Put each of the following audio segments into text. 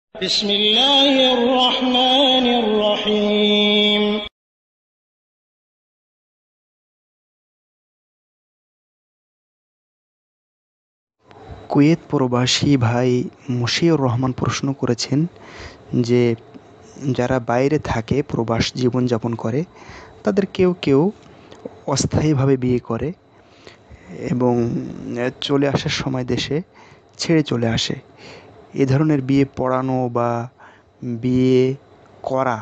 বিসমিল্লাহির রহমানির রহিম। কুয়েত প্রবাসী ভাই মশিউর রহমান প্রশ্ন করেছেন যে যারা বাইরে থাকে, প্রবাস জীবনযাপন করে, তাদের কেউ কেউ অস্থায়ীভাবে বিয়ে করে এবং চলে আসার সময় দেশে ছেড়ে চলে আসে। এ ধরনের বিয়ে পড়ানো বা বিয়ে করা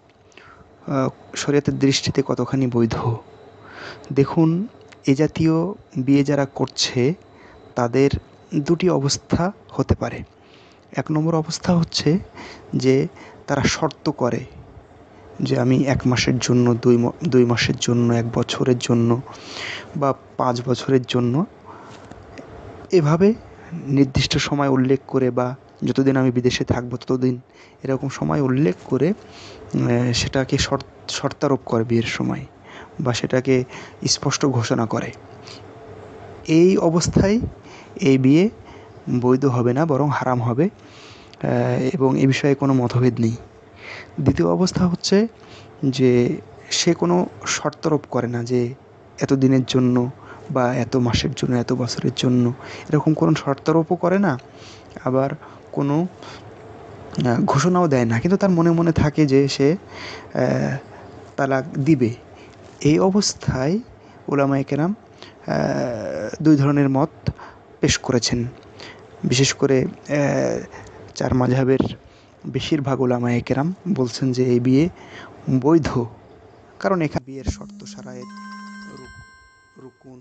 শরীয়তের দৃষ্টিতে কতখানি বৈধ? দেখুন, এ জাতীয় বিয়ে যারা করছে তাদের দুটি অবস্থা হতে পারে। এক নম্বর অবস্থা হচ্ছে যে তারা শর্ত করে যে আমি 1 মাসের জন্য, 2 মাসের জন্য, 1 বছরের জন্য বা 5 বছরের জন্য এভাবে নির্দিষ্ট সময় উল্লেখ করে, বা যতদিন আমি বিদেশে থাকবো ততদিন, এরকম সময় উল্লেখ করে সেটাকে শর্তারোপ করে বিয়ের সময়, বা সেটাকে স্পষ্ট ঘোষণা করে। এই অবস্থায় এই বিয়ে বৈধ হবে না, বরং হারাম হবে, এবং এ বিষয়ে কোনো মতভেদ নেই। দ্বিতীয় অবস্থা হচ্ছে যে সে কোনো শর্তারোপ করে না যে এত দিনের জন্য বা এত মাসের জন্য, এত বছরের জন্য, এরকম কোনো শর্তারোপও করে না, আবার কোনো ঘোষণাও দেয় না, কিন্তু তার মনে মনে থাকে যে সে তালাক দিবে। এই অবস্থায় উলামায়ে কেরাম 2 ধরনের মত পেশ করেছেন। বিশেষ করে 4 মাযহাবের বেশিরভাগ উলামায়ে কেরাম বলছেন যে এই বিয়ে বৈধ, কারণ এখানে বিয়ের শর্ত, শারায়েত, রুকুন,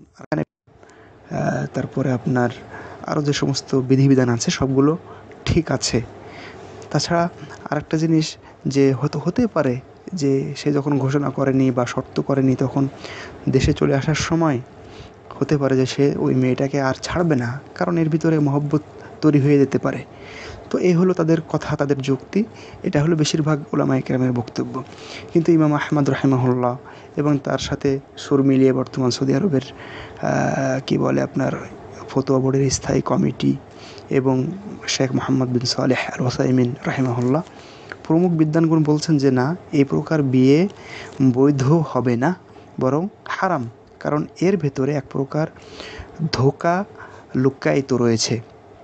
তারপরে আপনার আরও যে সমস্ত বিধিবিধান আছে সবগুলো ঠিক আছে। তাছাড়া আরেকটা জিনিস যে হতে পারে যে সে যখন ঘোষণা করেনি বা শর্ত করেনি, তখন দেশে চলে আসার সময় হতে পারে যে সে ওই মেয়েটাকে আর ছাড়বে না, কারণ এর ভিতরে মহব্বত তৈরি হয়ে যেতে পারে। তো এই হলো তাদের কথা, তাদের যুক্তি। এটা হলো বেশিরভাগ উলামায়ে কেরামের বক্তব্য। কিন্তু ইমাম আহমদ রাহিমাহুল্লাহ এবং তার সাথে সুর মিলিয়ে বর্তমান সৌদি আরবের আপনার ফতোয়া বোর্ডের স্থায়ী কমিটি এবং শেখ মোহাম্মদ বিন সালেহ আল ওসাইমিন রাহিমাহুল্লাহ প্রমুখ বিদ্বানগণ বলছেন যে না, এই প্রকার বিয়ে বৈধ হবে না, বরং হারাম, কারণ এর ভেতরে এক প্রকার ধোঁকা লুক্কায়িত রয়েছে।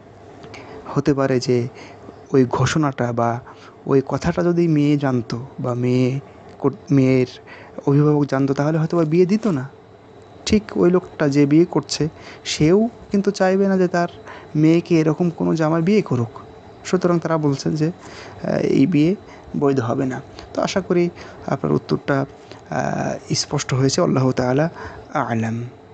হতে পারে যে ওই ঘোষণাটা বা ওই কথাটা যদি মেয়ে জানতো বা মেয়ের অভিভাবক জানতো, তাহলে হয়তো বা বিয়ে দিত না। ঠিক ওই লোকটা যে বিয়ে করছে, সেও কিন্তু চাইবে না যে তার মেয়েকে এরকম কোনো জামাই বিয়ে করুক। সুতরাং তারা বলছেন যে এই বিয়ে বৈধ হবে না। তো আশা করি আপনার উত্তরটা স্পষ্ট হয়েছে। আল্লাহু তাআলা আ'লাম।